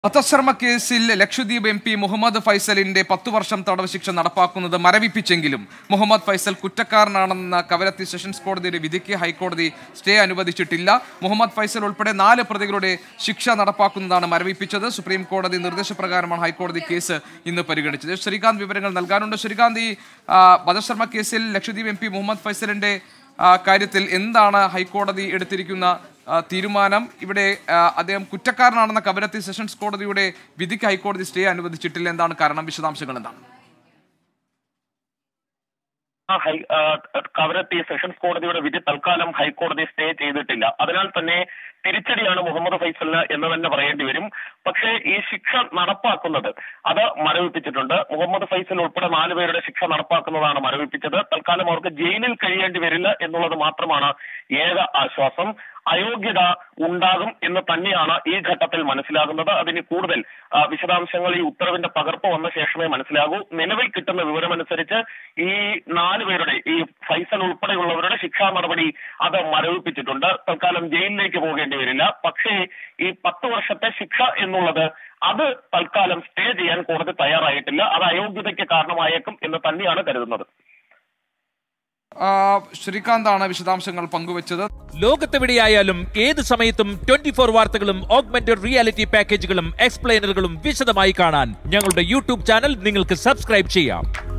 വധശ്രമ കേസിൽ ലക്ഷദ്വീപ് MP മുഹമ്മദ് ഫൈസലിന്റെ 10 വർഷം തടവ് ശിക്ഷ നടപ്പാക്കുന്നത് മരവിപ്പിച്ചെങ്കിലും മുഹമ്മദ് ഫൈസൽ കുറ്റക്കാരനാണെന്ന കവരത്തി സെഷൻസ് കോടതിയുടെ വിധിക്ക് ഹൈക്കോടതി സ്റ്റേ അനുവദിച്ചിട്ടില്ല. മുഹമ്മദ് ഫൈസൽ ഉൾപ്പെടെ 4 പ്രതികളുടെ ശിക്ഷ നടപ്പാക്കുന്നതാണ് മരവിപ്പിച്ചത്. സുപ്രീം കോടതി നിർദ്ദേശപ്രകാരമാണ് ഹൈക്കോടതി കേസ് ഇന്ന് പരിഗണിച്ചത്. ശ്രീകാന്ത് വിവരങ്ങൾ നൽകാനുണ്ട്. ശ്രീകാന്ത്, ഈ വധശ്രമ കേസിൽ ലക്ഷദ്വീപ് MP മുഹമ്മദ് ഫൈസലിന്റെ കാര്യത്തിൽ എന്താണ് ഹൈക്കോടതി എടുത്തിരിക്കുന്ന തീരുമാനം? ഇവിടെ അദ്ദേഹം കുറ്റക്കാരനാണെന്ന കവരത്തി സെഷൻസ് കോടതിയുടെ വിധിക്ക് ഹൈക്കോടതി സ്റ്റേ അനുവദിച്ചിട്ടില്ല. എന്താണ് കാരണം? വിശദാംശങ്ങൾ എന്താണ്? കവരത്തി സെഷൻസ് കോടതിയുടെ വിധി തൽക്കാലം ഹൈക്കോടതി സ്റ്റേ ചെയ്തിട്ടില്ല. അതിനാൽ തന്നെ തിരിച്ചടിയാണ് മുഹമ്മദ് ഫൈസലിന് എന്ന് തന്നെ പറയേണ്ടി വരും. പക്ഷേ ഈ ശിക്ഷ നടപ്പാക്കുന്നത് അത് മരവിപ്പിച്ചിട്ടുണ്ട്. മുഹമ്മദ് ഫൈസൽ ഉൾപ്പെടെ 4 പേരുടെ ശിക്ഷ നടപ്പാക്കുന്നതാണ് മരവിപ്പിച്ചത്. തൽക്കാലം അവർക്ക് ജയിലിൽ കഴിയേണ്ടി വരില്ല എന്നുള്ളത് മാത്രമാണ് ഏക ആശ്വാസം. അയോഗ്യത ഉണ്ടാകും എന്ന് തന്നെയാണ് ഈ ഘട്ടത്തിൽ മനസ്സിലാകുന്നത്. അതിന് കൂടുതൽ വിശദാംശങ്ങൾ ഈ ഉത്തരവിന്റെ പകർപ്പ് വന്ന ശേഷമേ മനസ്സിലാകൂ. നിലവിൽ കിട്ടുന്ന വിവരമനുസരിച്ച് ഈ 4 പേരുടെ, ഈ ഫൈസൽ ഉൾപ്പെടെയുള്ളവരുടെ ശിക്ഷാ നടപടി അത് മരവിപ്പിച്ചിട്ടുണ്ട്. തൽക്കാലം ജയിലിലേക്ക് പോകേണ്ടി വരില്ല. പക്ഷേ ഈ 10 വർഷത്തെ ശിക്ഷ എന്നുള്ളത് അത് തൽക്കാലം സ്റ്റേ ചെയ്യാൻ കോടതി തയ്യാറായിട്ടില്ല. അത് അയോഗ്യതയ്ക്ക് കാരണമായേക്കും എന്ന് തന്നെയാണ് കരുതുന്നത്. ശ്രീകാന്താണ് വിശദാംശങ്ങൾ പങ്കുവച്ചത്. ലോകത്തെവിടെയായാലും ഏത് സമയത്തും 24 വാർത്തകളും ഓഗ്മെന്റഡ് റിയാലിറ്റി പാക്കേജുകളും എക്സ്പ്ലെയിനറുകളും വിശദമായി കാണാൻ ഞങ്ങളുടെ യൂട്യൂബ് ചാനൽ നിങ്ങൾക്ക് സബ്സ്ക്രൈബ് ചെയ്യാം.